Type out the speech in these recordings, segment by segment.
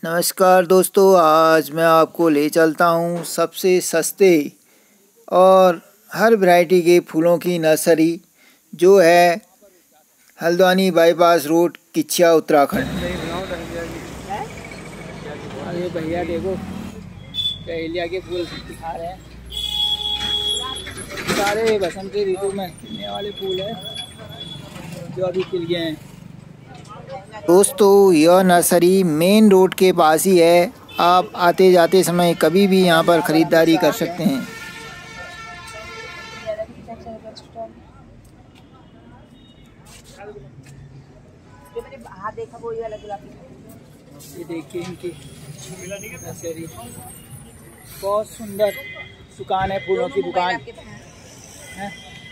नमस्कार दोस्तों, आज मैं आपको ले चलता हूँ सबसे सस्ते और हर वैरायटी के फूलों की नर्सरी जो है हल्द्वानी बाईपास रोड, किच्छिया, उत्तराखंड। ये भैया देखो डहेलिया के फूल दिखा रहे हैं। सारे बसंती ऋतु में खिलने वाले फूल हैं जो अभी खिल गए हैं। दोस्तों, यह नर्सरी मेन रोड के पास ही है। आप आते जाते समय कभी भी यहाँ पर ख़रीदारी कर सकते हैं। ये देखिए इनकी नर्सरी, बहुत सुंदर दुकान है, फूलों की दुकान है।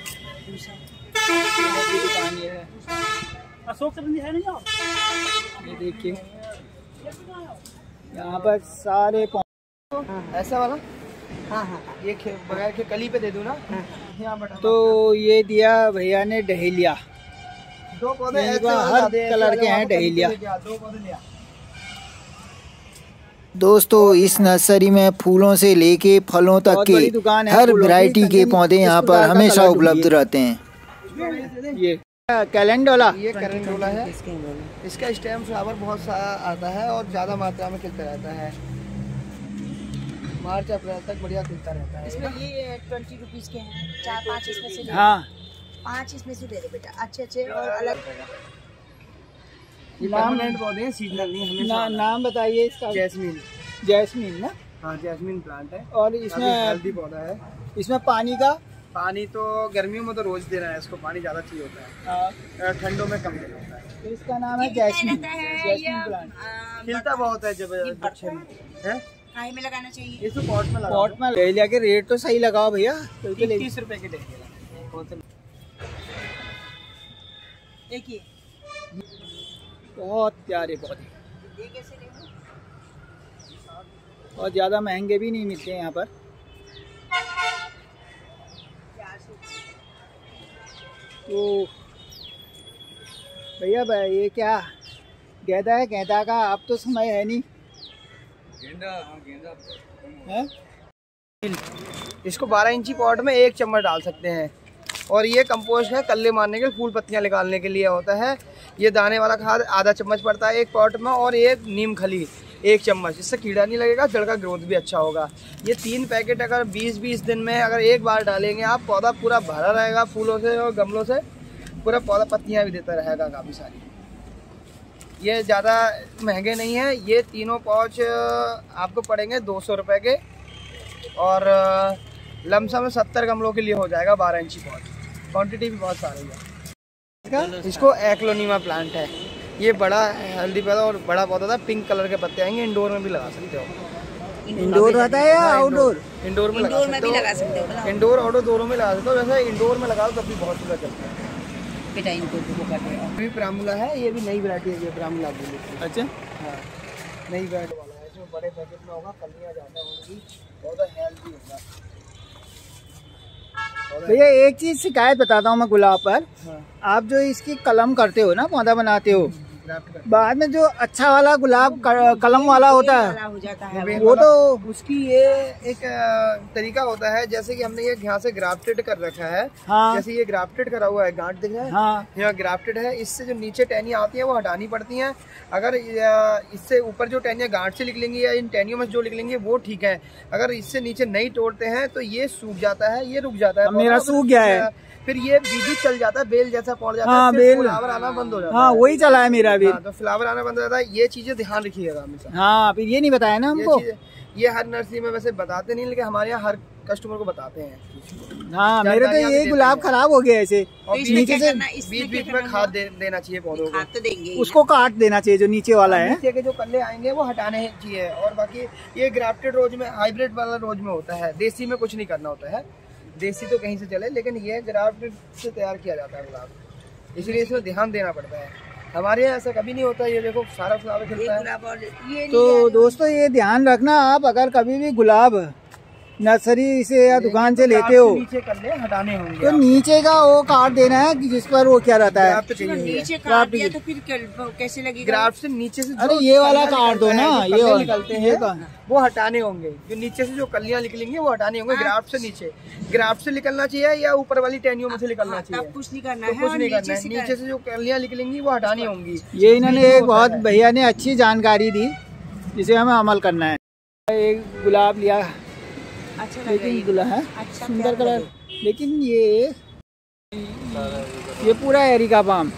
फूलों की दुकान ये है। अशोक संबंधी है नहीं। ये देखिए यहाँ पर सारे ऐसा वाला। हाँ, ये बगैर के कली पे दे दूँ ना। तो ये दिया भैया ने डहेलिया, दो पौधे हर कलर के हैं डहेलिया। दोस्तों, इस नर्सरी में फूलों से लेके फलों तक के हर वैरायटी के पौधे यहाँ पर हमेशा उपलब्ध रहते हैं। ये कैलेंडोला, ये कैलेंडोला है। इसका स्टेम फ्लावर बहुत सारा आता है और ज़्यादा मात्रा में खिलता रहता है। मार्च अप्रैल तक बढ़िया खिलता रहता है। इसमें ये 20 रुपीज के हैं, 4-5 इसमें से ले। हाँ 5 इसमें से दे दो बेटा, अच्छे और अलग। ये परमानेंट पौधे हैं, सीजनल नहीं हमेशा। नाम बताइए इसका। जैस्मीन ना। हाँ, जैस्मीन प्लांट है और इसमें हेल्दी पौधा है। इसमें पानी तो गर्मियों में तो रोज देना है, इसको पानी ज्यादा चाहिए होता है। ठंडों में कम देना होता है। तो इसका नाम है जैस्मीन प्लांट। खिलता बहुत है जब है। काहे में लगाना चाहिए? इसको पॉट में लगाओ। पॉट में डहेलिया के रेट तो सही लगाओ भैया। 30 रुपए के डहेलिया। देखिए बहुत प्यारे पौधे, ये कैसे लेंगे? और ज़्यादा महंगे भी नहीं मिलते यहाँ पर। तो भैया ये क्या गेंदा है? गेंदा का अब तो समय है नहीं। गेंदा है। इसको 12 इंची पॉट में 1 चम्मच डाल सकते हैं। और ये कंपोस्ट है, कल्ले मारने के फूल पत्तियां निकालने के लिए होता है। ये दाने वाला खाद आधा चम्मच पड़ता है 1 पॉट में, और 1 नीम खली 1 चम्मच। इससे कीड़ा नहीं लगेगा, जड़ का ग्रोथ भी अच्छा होगा। ये 3 पैकेट अगर 20-20 दिन में अगर एक बार डालेंगे आप, पौधा पूरा भरा रहेगा फूलों से और गमलों से। पूरा पौधा पत्तियां भी देता रहेगा काफ़ी सारी। ये ज़्यादा महंगे नहीं है। ये तीनों पाउच आपको पड़ेंगे 200 रुपये के, और लमसम 70 गमलों के लिए हो जाएगा 12 इंची पॉट। क्वांटिटी भी बहुत सारी है। इसको एक्लोनीमा प्लांट है। ये बड़ा हेल्दी पौधा और बड़ा पौधा था। पिंक कलर के पत्ते आएंगे। इंडोर में भी लगा सकते हो। इंडोर रहता है या आउटडोर? इंडोर में भी लगा सकते हो। इंडोर आउटडोर दोनों में लगा सकते हो। वैसे इंडोर में लगाओ तब भी बहुत सुंदर चलता है। बेटा इनको भी प्रामुला है, ये भी नई वैरायटी है। ये प्रामुला बोली। अच्छा, हाँ, नई वैरायटी वाला है। इसमें बड़े पैकेट में होगा, कलियाँ ज़्यादा होंगी, बहुत हेल्दी होगा। भैया एक चीज शिकायत बताता हूँ मैं गुलाब पर। हाँ। आप जो इसकी कलम करते हो ना, पौधा बनाते हो, बाद में जो अच्छा वाला गुलाब कलम वाला होता है हो जाता है, वो तो उसकी ये एक तरीका होता है। जैसे कि हमने ये यहाँ से ग्राफ्टेड कर रखा है। हाँ। जैसे ये ग्राफ्टेड करा हुआ है, गांठ दिख रहा है। हाँ। यहाँ ग्राफ्टेड है। इससे जो नीचे टहनियाँ आती हैं वो हटानी पड़ती हैं। अगर इससे ऊपर जो टहनियाँ गांठ से निकलेंगी या इन टहनियों में जो निकलेंगी वो ठीक है। अगर इससे नीचे नहीं तोड़ते हैं तो ये सूख जाता है, ये रुक जाता है। मेरा सूख गया है। फिर ये बीजू चल जाता है, बेल जैसा पड़ जाता है। हाँ, फिर बेल फ्लावर आना बंद हो जाता है। हाँ, वही चला है मेरा भी। हाँ, तो फ्लावर आना बंद हो जाता है। ये चीजें ध्यान रखिएगा हमेशा। हाँ, फिर ये नहीं बताया ना हमको। ये हर नर्सरी में वैसे बताते नहीं, लेकिन हमारे यहाँ हर कस्टमर को बताते हैं। हाँ, मेरे तो ये गुलाब खराब हो गया ऐसे। और नीचे से बीच में खाद देना चाहिए पौधों को। तो देंगे, उसको काट देना चाहिए जो नीचे वाला है। नीचे के जो कल्ले आएंगे वो हटाने चाहिए। और बाकी ये ग्राफ्टेड रोज में, हाइब्रिड वाला रोज में होता है। देसी में कुछ नहीं करना होता है। देसी तो कहीं से चले, लेकिन ये ग्राफ्टेड से तैयार किया जाता है गुलाब, इसलिए इसमें ध्यान देना पड़ता है। हमारे यहाँ ऐसा कभी नहीं होता। ये देखो सारा फ्लावर खिलता है। ये तो दोस्तों ये ध्यान रखना, आप अगर कभी भी गुलाब नर्सरी से या दुकान से लेते हो नीचे कर ले, हटाने होंगे तो नीचे का वो काट देना है कि जिस पर वो क्या रहता है, नीचे काट दिया तो फिर कैसे लगेगा? ग्राफ्ट से नीचे से अरे ये वाला काट दो ना, ये निकलते हैं वो हटाने होंगे। जो नीचे से जो कलियां निकलेंगी वो हटाने होंगे ग्राफ्ट से नीचे। ग्राफ्ट से निकलना चाहिए या ऊपर वाली टहनियों में से निकलना चाहिए? कुछ नहीं करना तो है, कुछ नहीं करना है, नीचे से जो कलियां निकलेंगी वो हटानी होंगी। ये इन्होंने एक बहुत भैया ने अच्छी जानकारी दी जिसे हमें अमल करना है। एक गुलाब लिया, अच्छा लेकिन गुलाब है अच्छा सुंदर कलर, लेकिन ये पूरा एरिका पाम।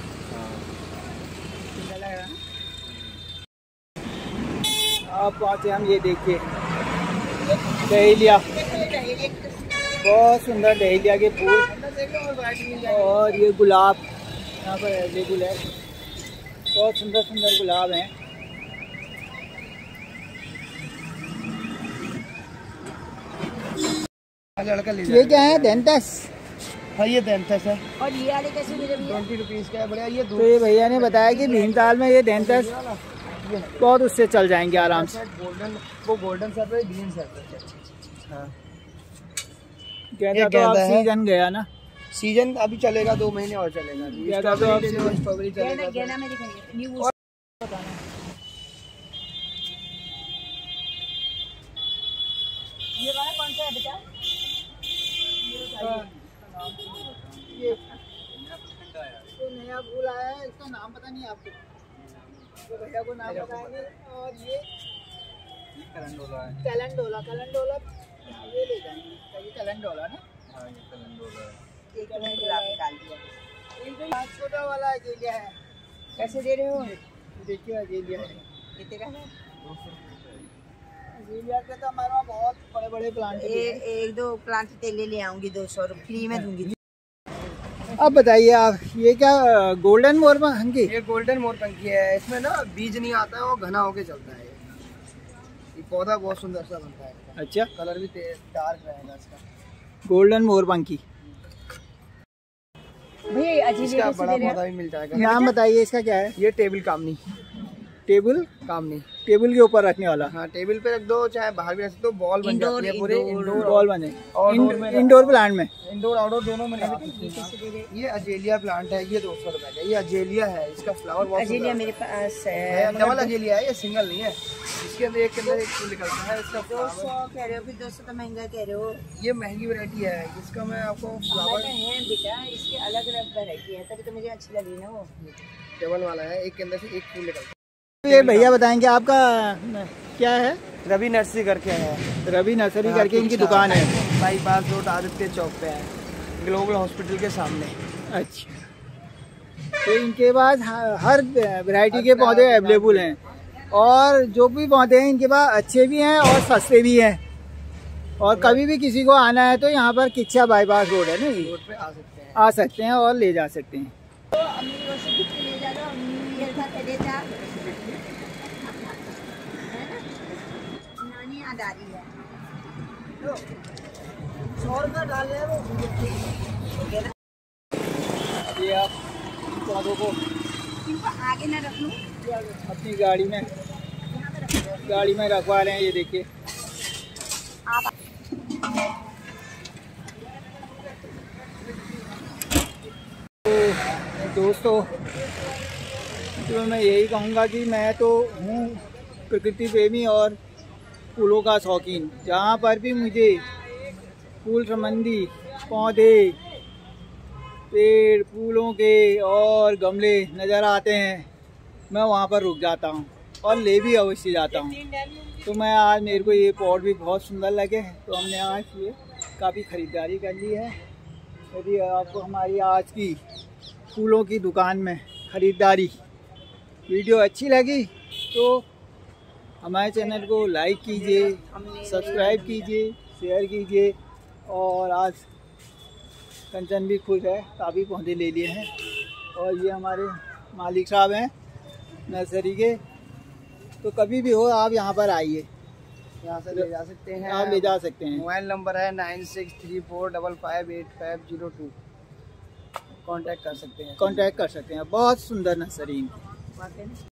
आप पहुँचे हम, ये देखिए डहेलिया, बहुत सुंदर डहेलिया के फूल, और ये गुलाब यहाँ पर अवेलेबल है, बहुत सुंदर सुंदर गुलाब हैं। लड़का ले ये क्या है, डेंटस? हाँ ये डेंटस है। और ये वाले कैसे मिले भैया? 20 रुपीज का है बढ़िया। ये तो ये भैया ने बताया कि भीमताल में ये डेंटस बहुत उससे चल जाएंगे आराम से। गोल्डन, वो गोल्डन सर्फ है, ग्रीन सर्फ है। हाँ गेंदा तो अब सीजन गया ना, सीजन अभी चलेगा, 2 महीने और चलेगा। गेंदा तो अब स्ट्रॉबेरी चलेगा। गेंदा में दिखाइए न्यू। ये वाला कौन सा है बेटा? ये तो नया फूल आया है, इसका नाम पता नहीं आपको, तो भैया को नाम बताएंगे। और ये कैलेंडोला है, कैलेंडोला ये ले जाएंगे, ये कैलेंडोला ना। हाँ ये कैलेंडोला है, एक गुलाब निकाल दिया। छोटा वाला अजेलिया है, कैसे दे रहे हो? देखिए अजेलिया है, कितने का है? अजेलिया के तो हमारे वहाँ बहुत बड़े बड़े प्लांट हैं। एक दो प्लांट तेले ले आऊंगी, 200 फ्री में दूंगी। अब बताइए आप, ये क्या गोल्डन मोरपंखी? ये गोल्डन मोरपंखी है। इसमें ना बीज नहीं आता है, वो घना होके चलता है। ये पौधा बहुत सुंदर सा बनता है। अच्छा, कलर भी डार्क रहेगा इसका। गोल्डन मोरपंखी भैया इसका बड़ा पौधा भी मिल जाएगा। नाम बताइए इसका क्या है? ये टेबल कामनी, टेबल कामनी टेबल के ऊपर रखने वाला। हाँ टेबल पे रख दो, चाहे बाहर भी रख दो, बॉल बन जाती है पूरे। इंडोर बॉल बने आउटडोर इंडोर प्लांट में, इंडोर आउटडोर दोनों में। ये अजेलिया प्लांट है, ये 200 रुपए का। ये अजेलिया है, इसका फ्लावर बहुत अजेलिया मेरे पास है। डबल अजेलिया है, ये सिंगल नहीं है। इसके अंदर एक फूल निकलता है। इसका 200 कह रहे हो, फिर 200 तो महंगा कह रहे हो। ये महंगी वैरायटी है, इसका मैं आपको फ्लावर है बेटा, इसके अलग अलग वैरायटी है, तभी तो मुझे अच्छी लगी ना। वो टेबल वाला है, एक के अंदर से एक फूल निकलता है। ये भैया बताएंगे आपका क्या है? रवि नर्सरी करके है, रवि नर्सरी करके इनकी दुकान है। बाईपास रोड आदित्य चौक पे है, ग्लोबल हॉस्पिटल के सामने। अच्छा, तो इनके पास हर वैरायटी के पौधे अवेलेबल हैं, और जो भी पौधे हैं इनके पास अच्छे भी हैं और सस्ते भी हैं। और कभी भी किसी को आना है तो यहाँ पर किच्छा बाईपास रोड है ना, रोड पे आ सकते हैं और ले जा सकते हैं। तो अम्मी को से गिफ्ट ले जा लो, अम्मी ये था कह देता है ना, नानी याद आ रही है। लो 100 रुपया डाल ले वो। ये आप पौधों को इनको आगे ना रख लूं, अपनी गाड़ी में रखवा रहे हैं। ये देखिए तो दोस्तों, तो मैं यही कहूँगा कि मैं तो हूँ प्रकृति प्रेमी और फूलों का शौकीन। जहाँ पर भी मुझे फूल संबंधी पौधे, पेड़, फूलों के और गमले नज़र आते हैं, मैं वहाँ पर रुक जाता हूँ और ले भी अवश्य जाता हूँ। तो मैं आज, मेरे को ये पॉट भी बहुत सुंदर लगे, तो हमने आज ये काफ़ी ख़रीदारी कर ली है। यदि आपको हमारी आज की फूलों की दुकान में ख़रीदारी वीडियो अच्छी लगी तो हमारे चैनल को लाइक कीजिए, सब्सक्राइब कीजिए, शेयर कीजिए। और आज कंचन भी खुश है, काफ़ी पौधे ले लिए हैं। और ये हमारे मालिक साहब हैं नर्सरी के, तो कभी भी हो आप यहाँ पर आइए, यहाँ से ले जा सकते हैं, आप ले जा सकते हैं। मोबाइल नंबर है 9634558502। कांटेक्ट कर सकते हैं, बहुत सुंदर नर्सरी।